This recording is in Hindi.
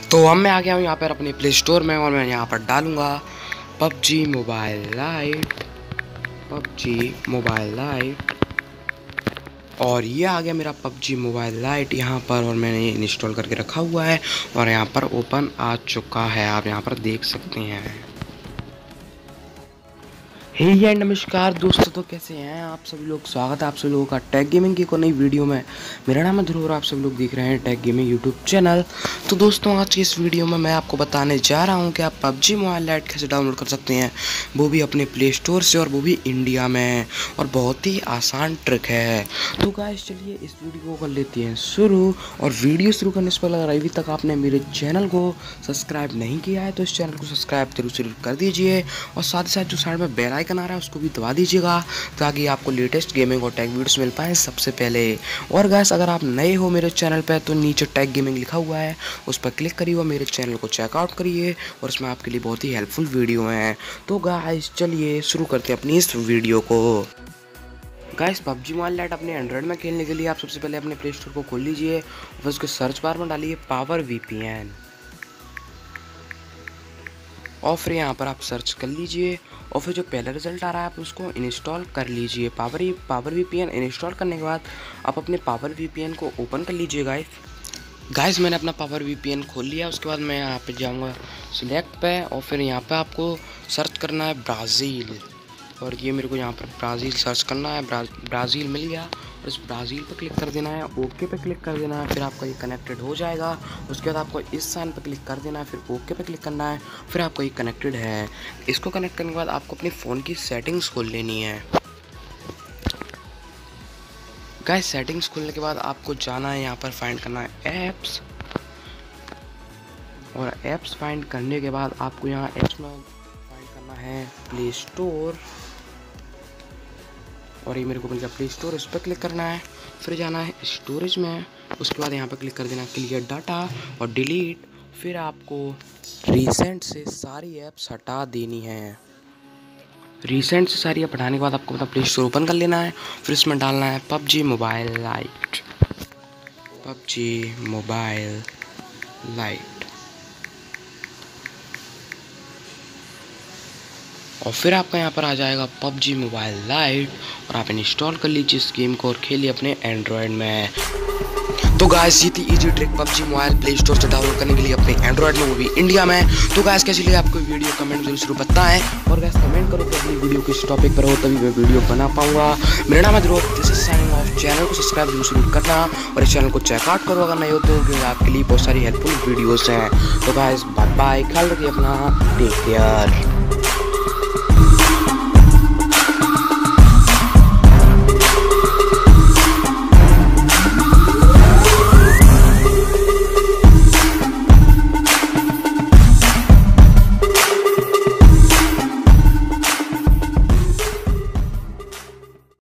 तो अब मैं आ गया हूँ यहाँ पर अपने प्ले स्टोर में और मैं यहाँ पर डालूँगा PUBG mobile lite, PUBG mobile lite. और ये आ गया मेरा पबजी मोबाइल लाइट यहाँ पर, और मैंने ये इंस्टॉल करके रखा हुआ है और यहाँ पर ओपन आ चुका है, आप यहाँ पर देख सकते हैं। हे नमस्कार दोस्तों, तो कैसे हैं आप सभी लोग। स्वागत है आप सभी लोगों का टैग गेमिंग की एक नई वीडियो में। मेरा नाम है ध्रुव और आप सभी लोग देख रहे हैं टैग गेमिंग यूट्यूब चैनल। तो दोस्तों आज की इस वीडियो में मैं आपको बताने जा रहा हूं कि आप पबजी मोबाइल लाइट कैसे डाउनलोड कर सकते हैं, वो भी अपने प्ले स्टोर से, और वो भी इंडिया में, और बहुत ही आसान ट्रिक है। तो गाइस चलिए इस वीडियो को कर लेते हैं शुरू। और वीडियो शुरू करने से पहले अगर अभी तक आपने मेरे चैनल को सब्सक्राइब नहीं किया है तो इस चैनल को सब्सक्राइब जरूर कर दीजिए, और साथ ही साथ जो साइड में बेल आइकन आ रहा है उसको भी दबा दीजिएगा ताकि आपको लेटेस्ट गेमिंग और टैग वीडियोस मिल पाए सबसे पहले। और गाइस अगर आप नए हो मेरे चैनल पे तो नीचे टैग गेमिंग लिखा हुआ है, उस पर क्लिक करिए और मेरे चैनल को चेकआउट करिए, और उसमें आपके लिए बहुत ही हेल्पफुल वीडियो हैं। तो गाइस चलिए शुरू करते हैं अपनी इस वीडियो को। गाइस पबजी मोबाइल लाइट अपने एंड्रॉइड में खेलने के लिए आप सबसे पहले अपने प्ले स्टोर को खोल लीजिए, फिर उसके सर्च बार में डालिए पावर वीपीएन, और फिर यहाँ पर आप सर्च कर लीजिए, और फिर जो पहला रिजल्ट आ रहा है आप उसको इंस्टॉल कर लीजिए। पावर वीपीएन इंस्टॉल करने के बाद आप अपने पावर वीपीएन को ओपन कर लीजिए। गाइस मैंने अपना पावर वीपीएन खोल लिया। उसके बाद मैं यहाँ पे जाऊँगा सिलेक्ट पे, और फिर यहाँ पे आपको सर्च करना है ब्राज़ील, और ये मेरे को यहाँ पर ब्राज़ील सर्च करना है। ब्राज़ील मिल गया, और इस ब्राज़ील पे क्लिक कर देना है, ओके पे क्लिक कर देना है, फिर आपका ये कनेक्टेड हो जाएगा। उसके बाद आपको इस साइन पे क्लिक कर देना है, फिर ओके पे क्लिक करना है, फिर आपका ये कनेक्टेड है। इसको कनेक्ट करने के बाद आपको अपने फ़ोन की सेटिंग्स खोल लेनी है। गाइस सेटिंग्स खोलने के बाद आपको जाना है, यहाँ पर फाइंड करना है ऐप्स, और ऐप्स फाइंड करने के बाद आपको यहाँ ऐप्स में फाइंड करना है प्ले स्टोर, और ये मेरे को मिल गया प्ले स्टोर, इस पर क्लिक करना है, फिर जाना है स्टोरेज में। उसके बाद यहाँ पर क्लिक कर देना क्लियर डाटा और डिलीट। फिर आपको रिसेंट से सारी ऐप्स हटा देनी है। रिसेंट से सारी ऐप हटाने के बाद आपको मतलब प्ले स्टोर ओपन कर लेना है, फिर इसमें डालना है PUBG mobile lite, PUBG mobile lite, और फिर आपका यहाँ पर आ जाएगा पबजी मोबाइल लाइट, और आप इंस्टॉल कर लीजिए इस गेम को और खेलिए अपने एंड्रॉयड में। तो गाइस ये थी easy trick PUBG mobile play store से डाउनलोड करने के लिए अपने एंड्रॉयड में, वो भी इंडिया में। तो गाइस कैसी लगी आपको वीडियो कमेंट जरूर बताएं, और गाइस कमेंट करो कि अपनी वीडियो किस टॉपिक पर हो, तभी मैं वीडियो बना पाऊंगा। मेरा नाम है Dhruv, this is signing off. Channel को सब्सक्राइब जरूर करना, और इस चैनल को चेकआउट करो अगर नहीं हो तो, क्योंकि आपके लिए बहुत सारी हेल्पफुल वीडियोज़ हैं। तो गाइस बाय बाय, ख्याल रखिए अपना, टेक केयर।